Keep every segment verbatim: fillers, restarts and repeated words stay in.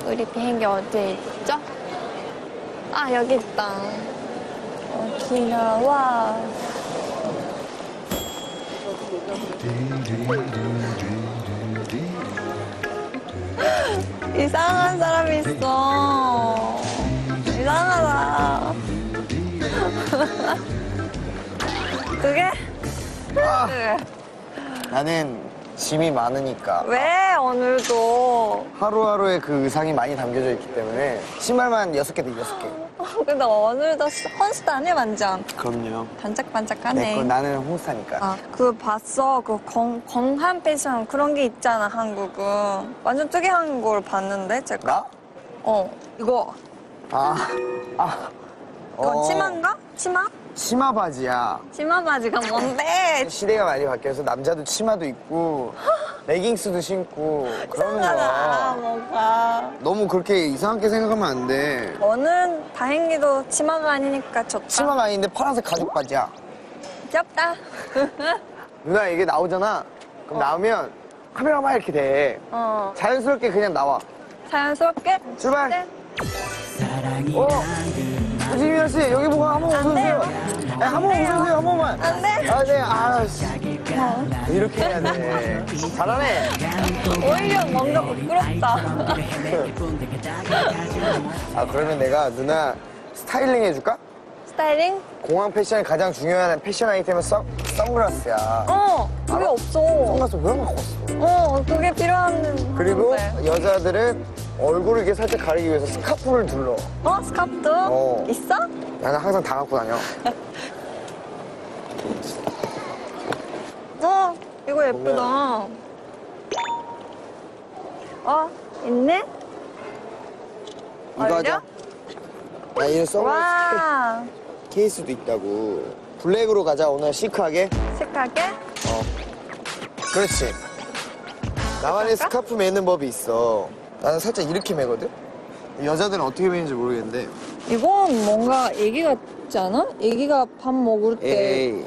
우리 비행기 어디에 있죠? 아, 여기 있다. 오키나와. 이상한 사람이 있어. 이상하다. 그게? 아, 그래. 나는 짐이 많으니까 왜 오늘도? 하루하루의 그 의상이 많이 담겨져 있기 때문에 신발만 여섯 개 돼, 여섯 개. 근데 오늘도 헌스타네 완전. 그럼요. 반짝반짝하네. 내 거 나는 홍스타니까. 아, 그 봤어. 그 공, 공한 패션 그런 게 있잖아, 한국은. 완전 특이한 걸 봤는데, 제가. 나? 어, 이거. 아, 아. 이건 어, 치마인가? 치마? 치마 바지야. 치마 바지가 뭔데? 시대가 많이 바뀌어서 남자도 치마도 입고 레깅스도 신고 그러는 이상하다, 거야. 뭔가. 너무 그렇게 이상하게 생각하면 안 돼. 너는 다행히도 치마가 아니니까 좋다. 치마가 아닌데 파란색 가죽 바지야. 귀엽다. 누나 이게 나오잖아. 그럼 나오면 카메라만 이렇게 돼. 어, 자연스럽게 그냥 나와. 자연스럽게. 출발. 네. 어, 지민아 씨 여기 보고 한번 안 돼요. 웃어주세요. 네, 한번 웃어주세요 한 번만. 안 돼. 아, 네. 아, 씨. 이렇게 해야 돼. 잘하네. 오히려 뭔가 부끄럽다. 아, 그러면 내가 누나 스타일링 해줄까? 스타일링? 공항 패션의 가장 중요한 패션 아이템은 선, 선글라스야. 어, 그게 알아? 없어. 선글라스 왜 갖고 왔어? 어, 그게 필요한. 그리고 건데. 여자들은 얼굴을 이렇게 살짝 가리기 위해서 스카프를 둘러. 어, 스카프도? 어. 있어? 나는 항상 다 갖고 다녀. 어, 이거 예쁘다. 어, 있네? 이거 어울려? 하자. 나 이런 선글라스 와, 케이스도 있다고. 블랙으로 가자, 오늘 시크하게. 색하게? 어. 그렇지. 나만의 그럴까? 스카프 매는 법이 있어. 나는 살짝 이렇게 매거든? 여자들은 어떻게 매는지 모르겠는데. 이건 뭔가 애기 같지 않아? 애기가 밥 먹을 때. 에이.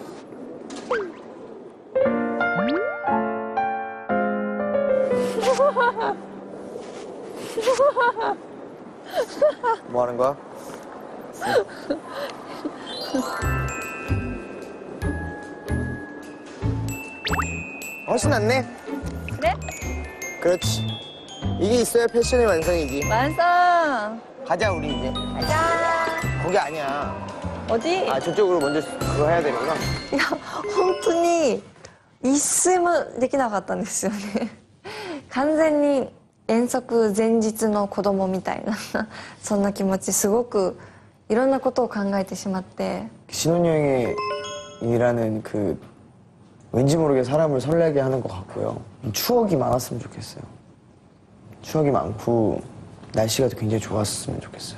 뭐 하는 거야? 훨씬 낫네. 그래? 그렇지. 이게 있어야 패션의 완성이지. 완성! 가자, 우리 이제. 가자! 거기 아니야. 어디? 아, 저쪽으로 먼저 그거 해야 되는구나. いや、本当に一睡もできなかったんですよね。完全に遠足前日の子供みたいなそんな気持ちすごくいろんなことを考えてしまって 신혼여행이라는 그 왠지 모르게 사람을 설레게 하는 것 같고요. 추억이 많았으면 좋겠어요. 추억이 많고 날씨가 굉장히 좋았으면 좋겠어요.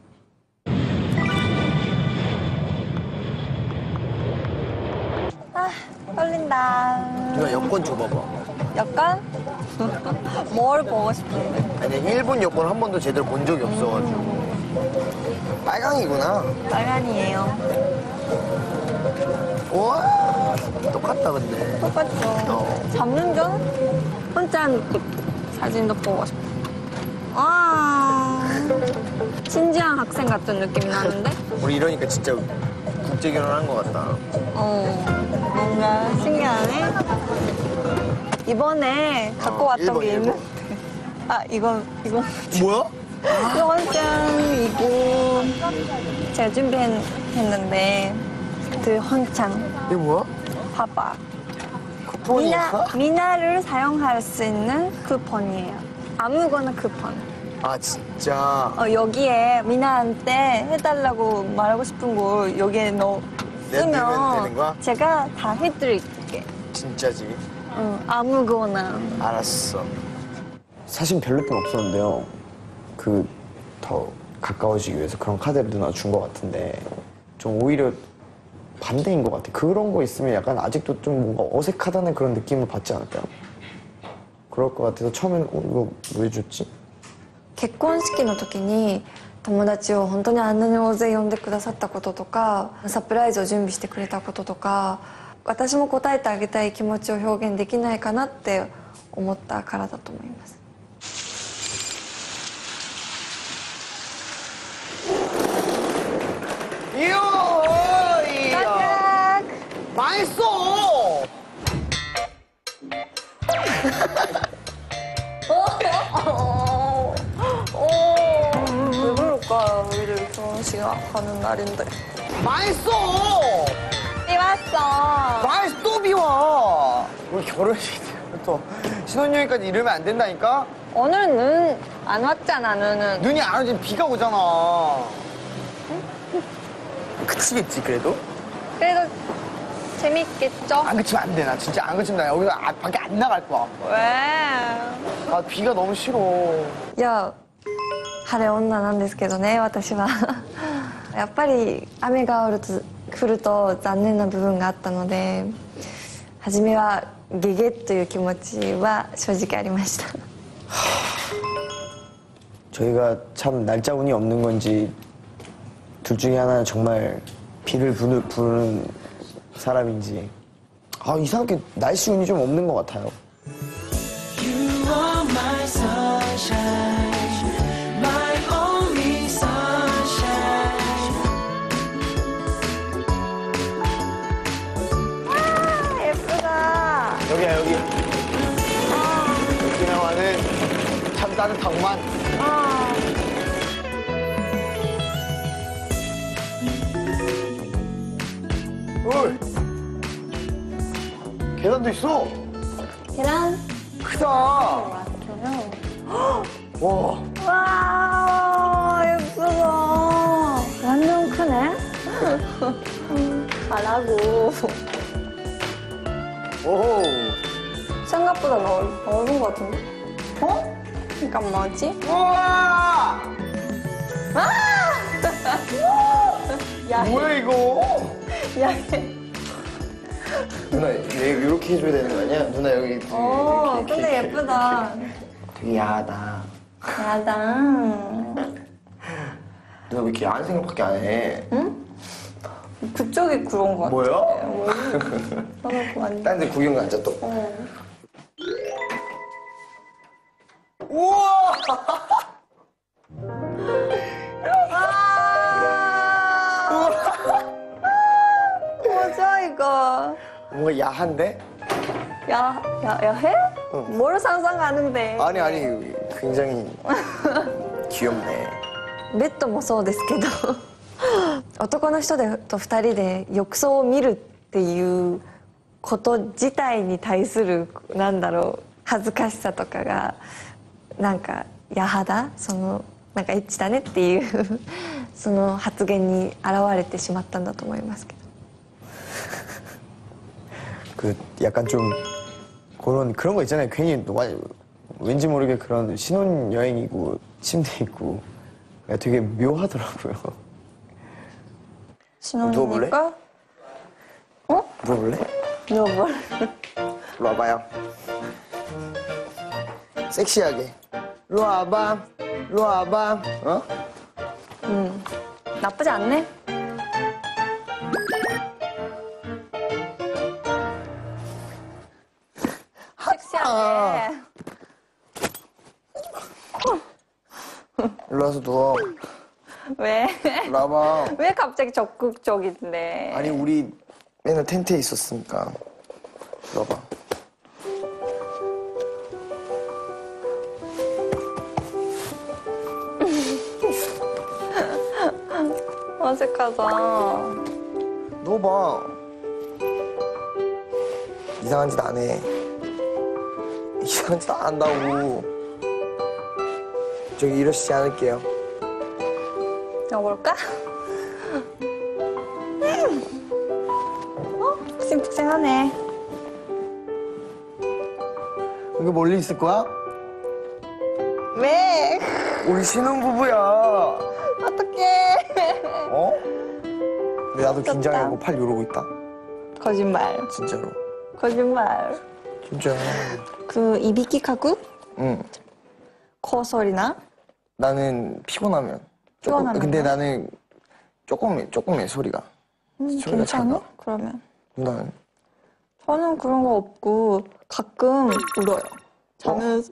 아, 떨린다. 누나 여권 줘봐봐. 약간? 뭘 보고 싶은데? 아니 일본 여권 한 번도 제대로 본 적이 없어가지고. 빨강이구나. 빨간이에요. 우와 똑같다 근데. 똑같죠. 어. 잡는 전 혼자 그 사진도 보고 싶어. 아, 진지한 학생 같은 느낌이 나는데? 우리 이러니까 진짜 국제 결혼한 것 같다. 어, 뭔가 신기하네. 이번에 갖고 어, 왔던 일본, 게 일본. 있는데. 아, 이건, 이건. 뭐야? 이건 짠, 이거. 제가 준비했는데, 그 헌창. 이게 뭐야? 봐봐. 쿠폰이야? 미나, 미나를 사용할 수 있는 쿠폰이에요. 아무거나 쿠폰. 아 진짜. 어, 여기에 미나한테 해달라고 말하고 싶은 거 여기에 넣 내- 넣으면 쓰면 되는 거야? 제가 다 해드릴게. 진짜지? 응, 아무거나. 알았어. 사실 별로 돈 없었는데요. 그 더 가까워지기 위해서 그런 카드를 누나 준 것 같은데 좀 오히려 반대인 것 같아. 그런 거 있으면 약간 아직도 좀 뭔가 어색하다는 그런 느낌을 받지 않을까요? 그럴 것 같아서 처음에는 어, 이거 왜 줬지? 結婚式の時に友達を本当にあんなに大勢呼んでくださったこととかサプライズを準備してくれたこととか私も応えてあげたい気持ちを表現できないかなって思ったからだと思います 이야, 이야. 깍깍. 맛있어. 어, 어, 왜 그럴까요? 우리 결혼식 하는 날인데. 맛있어. 비왔어. 맛있어, 비와. 우리 결혼식 때부터 신혼여행까지 이러면 안 된다니까? 오늘은 눈 안 왔잖아, 눈은. 눈이 안 오지 비가 오잖아. 그치겠지, 그래도? 그래도 재밌겠죠? 안 그치면 안 돼. 나 진짜 안 그치면 나 여기서 아, 밖에 안 나갈 거야. 왜? 아, 비가 너무 싫어. いや、晴れ女なんですけどね、私は。やっぱり雨が降ると降ると残念な部分があったので、初めはゲゲッという気持ちは正直ありました。 저희가 참 날짜 운이 없는 건지 둘 중에 하나는 정말 비를 부르, 부르는 사람인지 아 이상하게 날씨 운이 좀 없는 것 같아요. You are my sunshine, my only sunshine. 예쁘다. 여기야 여기. 오키나와는 참 따뜻하구만. 아. 헐. 계단도 있어. 계란. 크다. 왔어요. 와. 와, 예쁘다. 완전 크네. 가라고. 오. 생각보다 넓, 넓은 것 같은데? 어? 그러니까 뭐지? 우와. 야, 뭐야 이거? 야, 누나 얘 이렇게 해줘야 되는 거 아니야? 누나 여기 되게 어, 이렇게, 근데 이렇게, 예쁘다. 되게 야하다. 야다. 누나 왜 이렇게 야한 생각밖에 안 해? 그쪽이 그런 것 같아. 뭐야? 써놓고 완전. 딴 데 구경 가자 또. 어. 우와! 뭐죠, 이거? 뭔가 야한데? 야, 야, 야해? 응. 뭘 상상하는데? 아니 아니 굉장히 귀엽네. ベッドもそうですけど男の人でとふたりで浴槽を見るっていうこと自体に対するなんだろう恥ずかしさとかがなんかやはだそのなんかエッチだねっていうその発言に現れてしまったんだと思いますけど 그 약간 좀 그런 그런 거 있잖아요. 괜히 와- 왠지 모르게 그런 신혼 여행이고 침대 있고 되게 묘하더라고요. 신혼이니까? 어? 물어볼래? 이거 뭘? 일로 와봐요. 섹시하게. 일로 와봐. 일로 와봐. 어? 음, 나쁘지 않네? 섹시하네. 일로 와서 누워. 왜? 일로 와봐. 왜 갑자기 적극적인데? 아니 우리 맨날 텐트에 있었으니까. 일로 와봐. 어색하다. 누워봐. 이상한 짓 안 해. 이상한 짓 안 한다고. 저기 이러시지 않을게요. 여볼까? 어? 푹신푹신하네. 여기 멀리 있을 거야? 왜? 우리 신혼부부야. 어떡해. 어? 근데 나도 미쳤다. 긴장하고 팔 이러고 있다. 거짓말. 진짜로. 거짓말. 진짜. 그 이비키 가구? 응. 코소리나? 나는 피곤하면. 조금, 피곤하면? 근데 나는 조금, 조금 해, 소리가. 음, 소리가 괜찮아? 작아. 그러면. 누나는. 저는 그런 거 없고 가끔 울어요. 자면서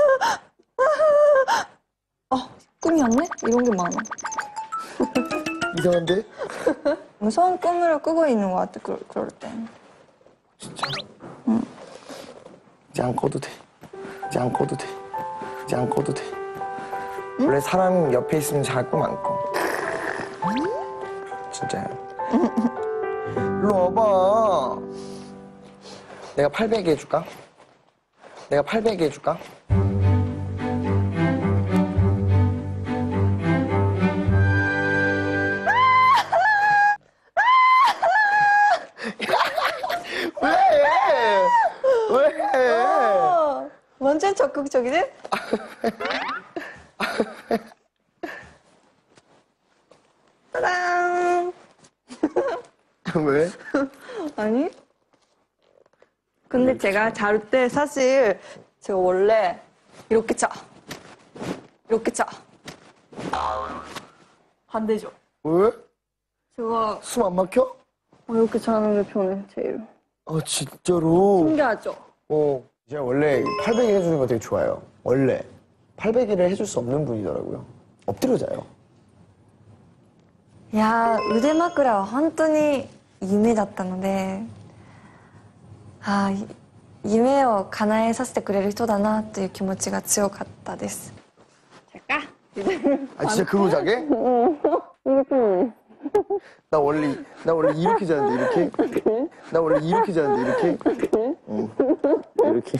아 꿈이었네? 이런 게 많아. 이상한데? 무서운 꿈을 꾸고 있는 것 같아, 그, 그럴 땐. 진짜? 응. 이제 안 꺼도 돼. 이제 안 꺼도 돼. 이제 안 꺼도 돼. 응? 원래 사람 옆에 있으면 잘 꿈 안 꿔. 진짜요. 일로 와봐. 내가 팔베개 해줄까? 내가 팔베개 해줄까? 왜? 왜? 어, 완전 적극적이네? 따란! 왜? 아니? 근데 제가 잘 때 사실 제가 원래 이렇게 자. 이렇게 자. 안 되죠? 왜? 제가 숨 안 막혀? 어, 이렇게 자는 게 편해, 제일. 아 진짜로? 신기하죠? 어. 제가 원래 팔베개 해주는 거 되게 좋아해요. 원래 팔베개를 해줄 수 없는 분이더라고요. 엎드려 자요. いやー腕枕は本当に夢だったので、あー夢を叶えさせてくれる人だなという気持ちが強かったです。 잠깐. 아 진짜 그러고 자게? 나 원래 나 원래 이렇게 자는데 이렇게? 나 원래 이렇게 자는데 이렇게? 응. 이렇게.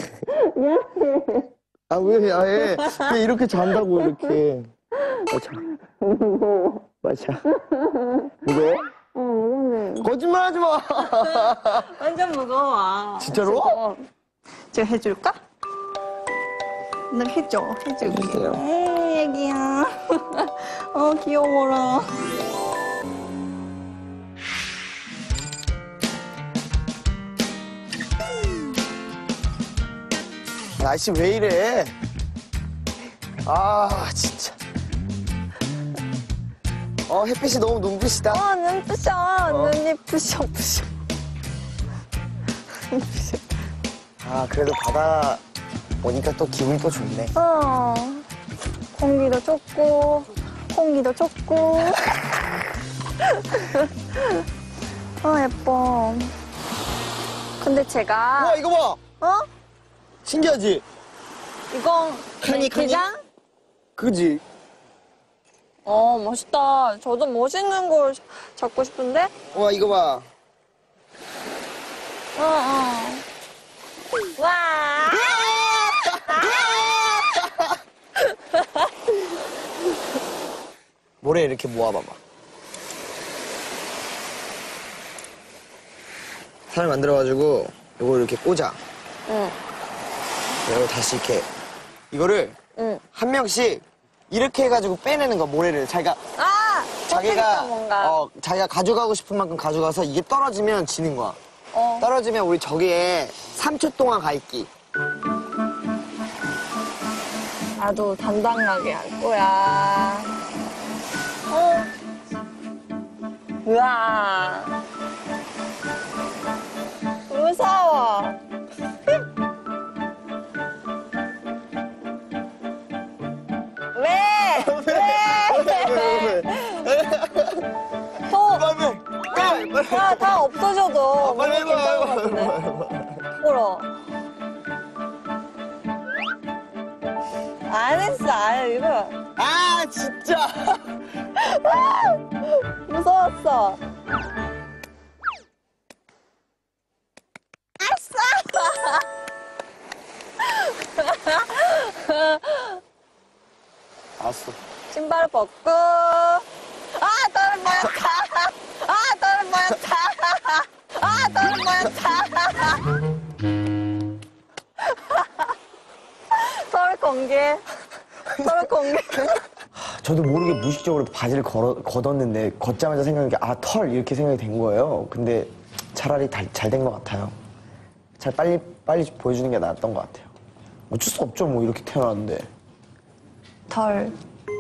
아 왜 아예 그냥 이렇게 잔다고 이렇게. 맞아. 맞아. 무거워? 어, 무겁네. 거짓말하지 마. 완전 무거워. 진짜로? 제가 해줄까? 나 해줘, 해줄게. 해주세요. 에이, 애기야. 어, 귀여워라. 날씨 왜 이래? 아 진짜. 어 햇빛이 너무 눈부시다. 어, 눈 부셔. 어. 눈이 부셔, 부셔. 부셔. 아 그래도 바다 오니까 또 기분이 또 좋네. 어, 공기도 좋고, 공기도 좋고. 어, 예뻐. 근데 제가, 우와 이거 봐. 어? 신기하지? 이건 카니, 카니? 게장? 그지? 어, 멋있다. 저도 멋있는 걸 잡고 싶은데? 우와 이거 봐. 어, 어. 와! 모래 이렇게 모아봐봐. 살을 만들어가지고 이거 이렇게 꽂아. 응, 그리고 다시 이렇게 이거를 응. 한 명씩 이렇게 해가지고 빼내는 거 모래를 자기가 아! 자기가 터뜨릴까, 뭔가. 어 자기가 가져가고 싶은 만큼 가져가서 이게 떨어지면 지는 거야. 어. 떨어지면 우리 저기에 삼 초 동안 가 있기. 나도 단단하게 할 거야. 어. 우와. 무서워. 왜? 왜? 더, 빨리 빨리 빨리. 다, 다 없어져도 빨리 너무 해봐, 괜찮은 것 해봐, 같은데. 해봐, 해봐. 울어. 안 했어, 안 해, 이거. 아 진짜. 무서웠어. 알았어. 신발 벗고. 아, 너는 뭐였다. 아, 너는 뭐였다. 아, 너는 뭐였다. 서로 공개. 서로 공개. 저도 모르게 무의식적으로 바지를 걸어, 걷었는데 걷자마자 생각한 게 아 털 이렇게 생각이 된 거예요. 근데 차라리 잘 된 것 같아요. 잘 빨리 빨리 보여주는 게 나았던 것 같아요. 어쩔 수 없죠 뭐 이렇게 태어났는데. 털.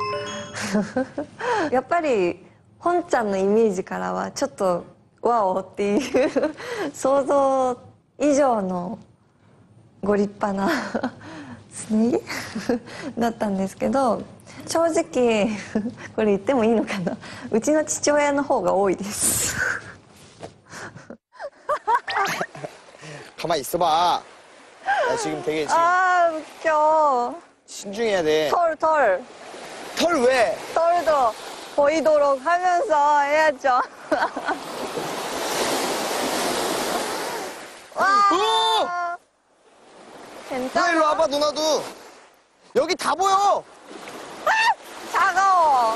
やっぱり本ちゃんのイメージからはちょっとワオっていう想像以上のご立派なすね毛だったんですけど、 正直これ言ってもいいのかな、うちの父親の方が多いです。 가만히 있어봐. 나 지금 되게 지금 아 웃겨. 신중해야 돼. 털 털. 털 왜? 털도 보이도록 하면서 해야죠. 와. 누나 일로 괜찮아? 와봐, 누나도. 여기 다 보여. 차가워.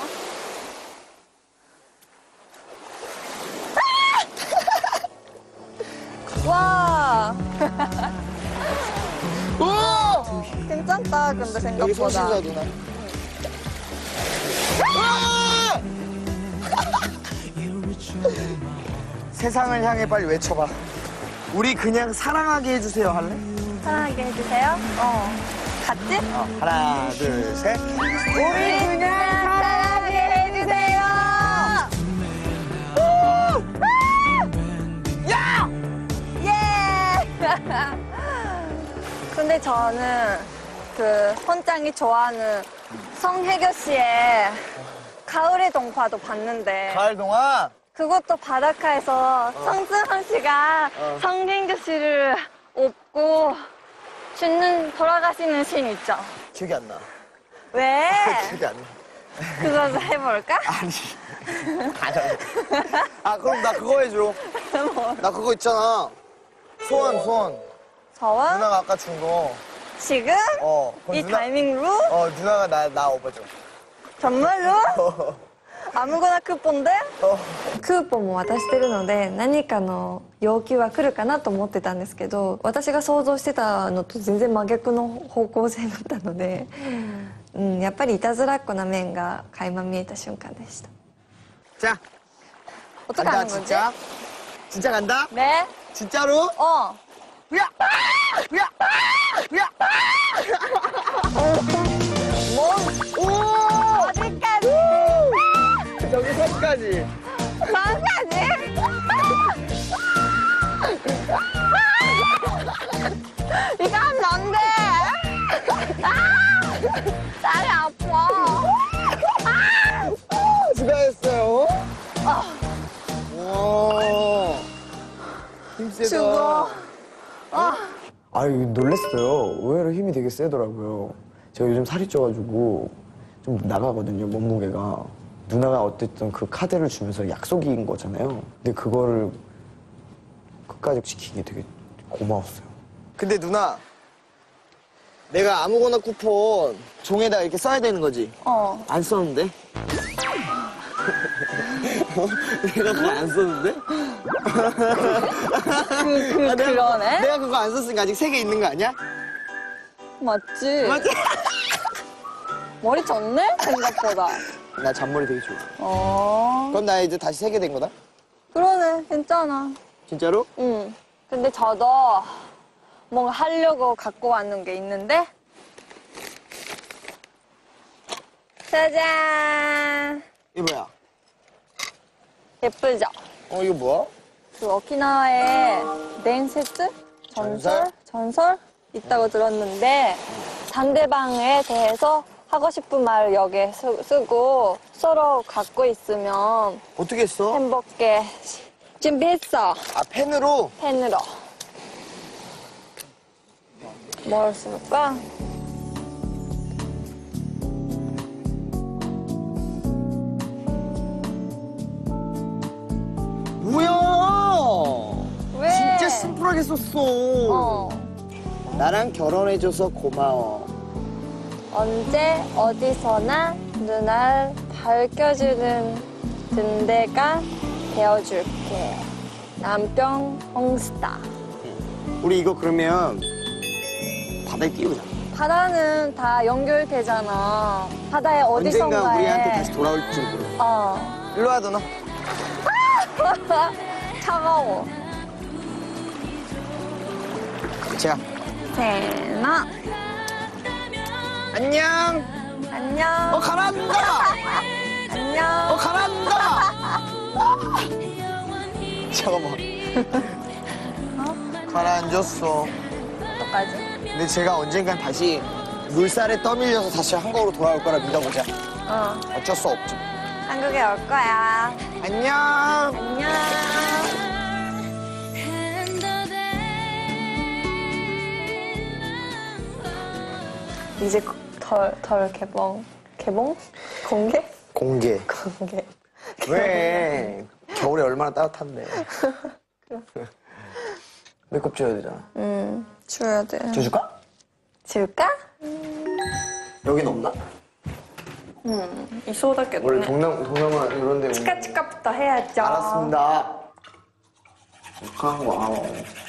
와. 오! 괜찮다. 근데 여기 손 생각보다. 씻어, 누나. 아! 세상을 향해 빨리 외쳐봐. 우리 그냥 사랑하게 해주세요 할래? 사랑하게 해주세요. 어. 같이? 어, 하나, 둘, 셋. 우리 그냥 사랑하게 해주세요. 야! 예. 근데 저는 그 혼짱이 좋아하는 성혜교 씨의 가을의 동화도 봤는데 가을 동안 그것도 바닷가에서 성승환 씨가 어. 성혜교 씨를 업고 죽는 돌아가시는 씬 있죠? 기억이 안 나. 왜? 기억이 안 나. 그거 해볼까? 아니. 아니. 아, 그럼 나 그거 해줘. 뭐? 나 그거 있잖아. 소원, 소원. 저와 누나가 아까 준 거. 지금 어. 그럼 이 누나- 타이밍으로 어, 누나가 나, 나 업어줘. 정말로? 어. 아무거나 쿠폰데? 어. クーポンも渡してるので何かの要求は来るかなと思ってたんですけど、私が想像してたのと全然真逆の方向性だったので、うん、やっぱりいたずらっ子な面が垣間見えた瞬間でした。 자, 어떻게 간다, 하는 거지? 진짜. 진짜 간다? 네? 진짜로? 어. 야! 야! 야! 뭐? 오! 어디까지? 저기 선까지. 거기까지? 이거 하면 안 돼! 아! 다리 아파. 수고했어요. 와. 힘세다. 수고. 아, 놀랬어요. 의외로 힘이 되게 세더라고요. 제가 요즘 살이 쪄가지고 좀 나가거든요, 몸무게가. 누나가 어쨌든 그 카드를 주면서 약속인 거잖아요. 근데 그거를 끝까지 지키기 되게 고마웠어요. 근데 누나, 내가 아무거나 쿠폰 종에다가 이렇게 써야 되는 거지? 어. 안 썼는데? 내가 그거 안 썼는데? 그, 그, 아, 내가, 그러네? 내가 그거 안 썼으니까 아직 세 개 있는 거 아니야? 맞지? 맞지? 머리 졌네? 생각보다. 나 잔머리 되게 좋아. 어. 그럼 나 이제 다시 세 개 된 거다? 그러네. 괜찮아. 진짜로? 응. 근데 저도 뭔가 하려고 갖고 왔는 게 있는데. 짜잔. 이거 뭐야? 예쁘죠? 어, 이거 뭐야? 그 오키나와에 덴세츠? 전설? 전설? 있다고 들었는데 상대방에 대해서 하고 싶은 말을 여기에 쓰, 쓰고 서로 갖고 있으면 어떻게 했어? 행복해. 준비했어. 아, 펜으로? 펜으로. 뭘 쓸까? 뭐야? 왜? 진짜 심플하게 썼어. 어. 나랑 결혼해줘서 고마워. 언제 어디서나 눈알 밝혀주는 등대가 되어줄게. 남편 홍스타. 우리 이거 그러면 바다에 띄우자. 바다는 다 연결되잖아. 바다에 어디선가에. 언젠가 우리한테 다시 돌아올지 몰라. 어. 일로 와, 누나. 차가워. 제가. 세나. 안녕. 안녕. 어, 가라앉는다. 안녕. 어, 가라앉는다. 잠깐만. 어? 가라앉았어. 어떡하지? 근데 제가 언젠간 다시 물살에 떠밀려서 다시 한국으로 돌아올 거라 믿어보자. 어, 어쩔 수 없죠. 한국에 올 거야. 안녕. 안녕. 이제 덜, 덜 개봉. 개봉? 공개? 공개. 공개. 왜? 겨울에 얼마나 따뜻한데. 메이크업 줘야 되잖아. 응, 줘야 돼. 줘줄까? 줄까? 여긴 없나? 응, 이 소다께 원래 동남, 동남아 이런 데 오면. 치카치카부터 해야죠. 알았습니다. 북한 거 알아.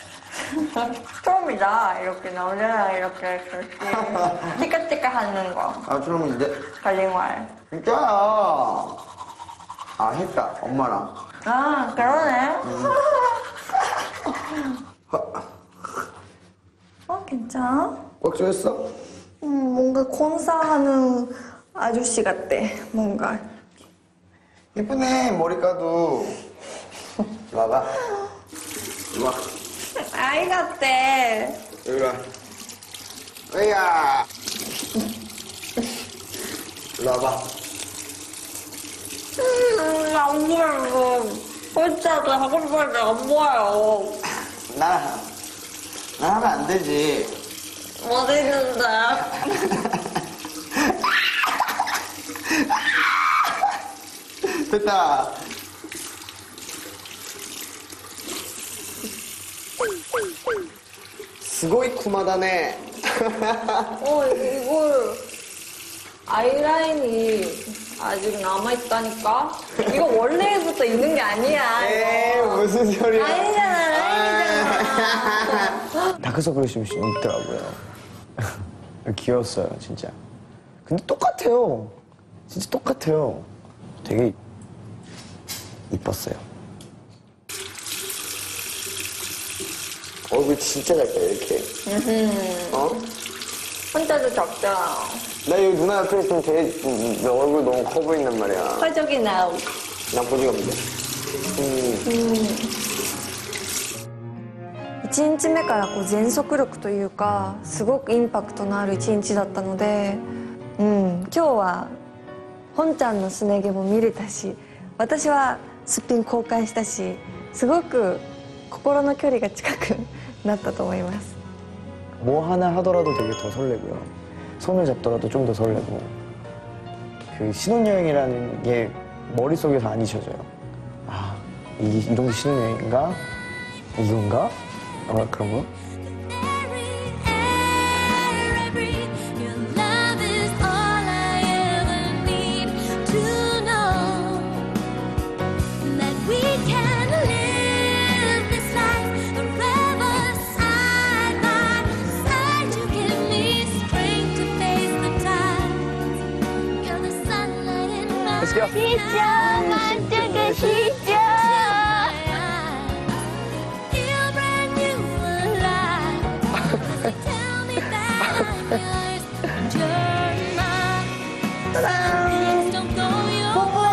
처음이다. 이렇게 나오잖아. 이렇게 그렇게 치카치카 하는 거. 아, 처음인데? 갈링왈. 진짜야. 아, 했다. 엄마랑. 아, 그러네. 어, 괜찮아? 꽉 조였어? 음, 뭔가 공사하는 아저씨 같대. 뭔가. 예쁘네, 머리카도. 이리 와봐. 이리 와. 아이 같대. 여기 와. 으야. 이리 와봐. 음, 안 보여. 혼자도 하고 싶은데 안 보여. 나랑, 나 하면 안 되지. 못 있는데. 됐다. 스고이 쿠마다네. 어, 이걸 아이라인이 아직 남아있다니까? 이거 원래부터 있는 게 아니야. 에이, 이거. 무슨 소리야. 아니잖아, 아니잖아. 다크서클이 좀 있더라고요. 귀여웠어요, 진짜. 근데 똑같아요. 진짜 똑같아요. 되게 이뻤어요. 얼굴 진짜 작다, 이렇게. 어? 혼자도 적잖아. 나 여기 누나 옆에 있으면 되게, 내 얼굴 너무 커 보인단 말이야. 화적이 나오고. 난 보지가 못해. 음. いちにちめからこう全速力というかすごくインパクトのある一日だったので、うん、今日は本ちゃんのすね毛も見れたし私はすっぴん公開したしすごく心の距離が近くなったと思います。 뭐 하나 하더라도 되게 더 설레고요. 손을 잡더라도 좀 더 설레고. 그 신혼여행이라는 게 머릿속에서 안 잊혀져요. 아, 이, 이런 게 신혼여행인가? 이건가? 어, 그런 거? Let's go. 시죠 만족의 시죠 뽀뽀